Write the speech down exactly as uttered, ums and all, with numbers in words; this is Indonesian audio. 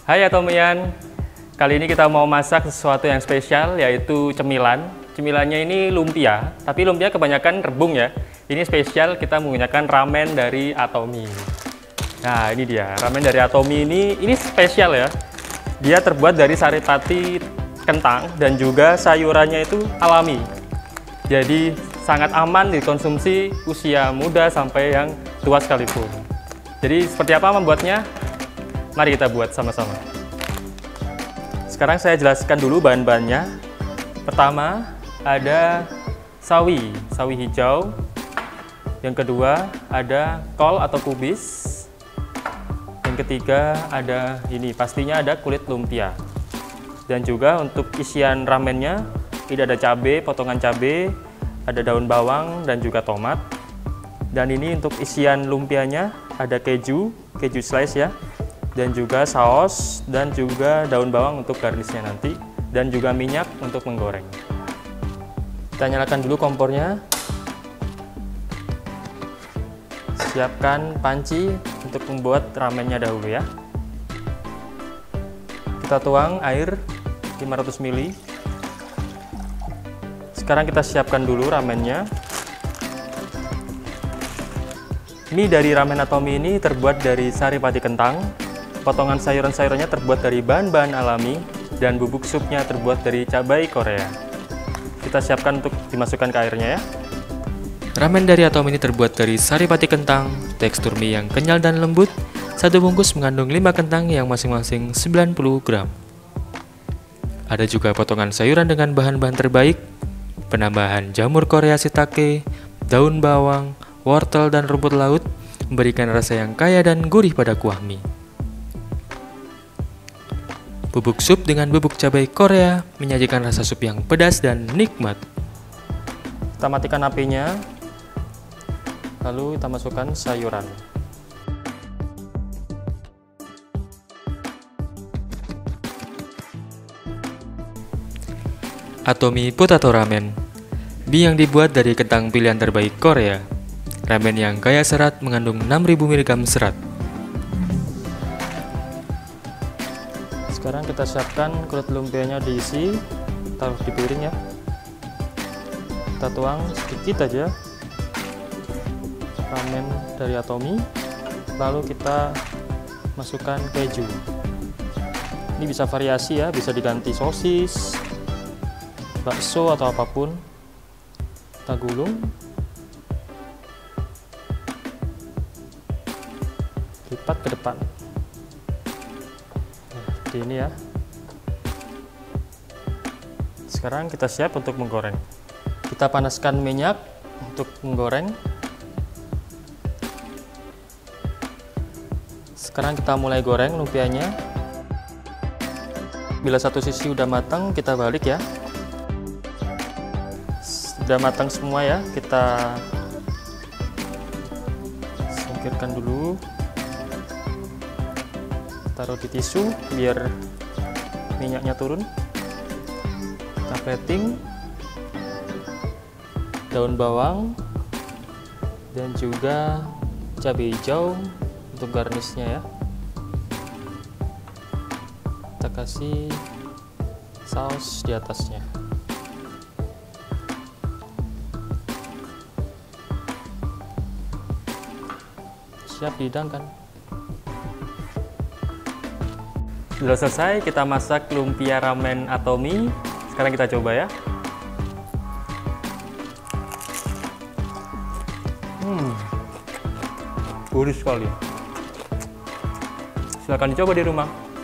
Hai Atomian, kali ini kita mau masak sesuatu yang spesial yaitu cemilan. Cemilannya ini lumpia, tapi lumpia kebanyakan rebung ya. Ini spesial kita menggunakan ramen dari Atomi. Nah ini dia, ramen dari Atomi ini, ini spesial ya. Dia terbuat dari saripati kentang dan juga sayurannya itu alami. Jadi sangat aman dikonsumsi usia muda sampai yang tua sekalipun. Jadi seperti apa membuatnya? Mari kita buat sama-sama. Sekarang saya jelaskan dulu bahan-bahannya. Pertama ada sawi, sawi hijau. Yang kedua ada kol atau kubis. Yang ketiga ada ini, pastinya ada kulit lumpia. Dan juga untuk isian ramennya, ini ada cabai, potongan cabai, ada daun bawang dan juga tomat. Dan ini untuk isian lumpianya ada keju, keju slice ya. Dan juga saus dan juga daun bawang untuk garnisnya nanti, dan juga minyak untuk menggoreng. Kita nyalakan dulu kompornya. Siapkan panci untuk membuat ramennya dahulu ya. Kita tuang air lima ratus mililiter. Sekarang kita siapkan dulu ramennya. Mie dari ramen Atomi ini terbuat dari saripati kentang. Potongan sayuran-sayurannya terbuat dari bahan-bahan alami, dan bubuk supnya terbuat dari cabai Korea. Kita siapkan untuk dimasukkan ke airnya ya. Ramen dari Atomi ini terbuat dari saripati kentang, tekstur mie yang kenyal dan lembut. Satu bungkus mengandung lima kentang yang masing-masing sembilan puluh gram. Ada juga potongan sayuran dengan bahan-bahan terbaik, penambahan jamur Korea shiitake, daun bawang, wortel dan rumput laut, memberikan rasa yang kaya dan gurih pada kuah mie. Bubuk sup dengan bubuk cabai Korea menyajikan rasa sup yang pedas dan nikmat. Kita matikan apinya, lalu kita masukkan sayuran. Atomi Potato Ramen, mie yang dibuat dari kentang pilihan terbaik Korea. Ramen yang kaya serat mengandung enam ribu miligram serat. Sekarang kita siapkan kulit lumpianya diisi, taruh di piring ya. Kita tuang sedikit aja ramen dari Atomi, lalu kita masukkan keju. Ini bisa variasi ya, bisa diganti sosis, bakso atau apapun. Kita gulung, lipat ke depan. Seperti ini ya. Sekarang kita siap untuk menggoreng. Kita panaskan minyak untuk menggoreng. Sekarang kita mulai goreng lumpianya. Bila satu sisi udah matang, kita balik ya. Sudah matang semua ya, kita singkirkan dulu. Taruh di tisu biar minyaknya turun. Kita plating daun bawang dan juga cabai hijau untuk garnisnya ya. Kita kasih saus di atasnya. Siap dihidangkan. Sudah selesai, kita masak lumpia ramen Atomi. Sekarang kita coba ya. Hmm, gurih sekali. Silahkan dicoba di rumah.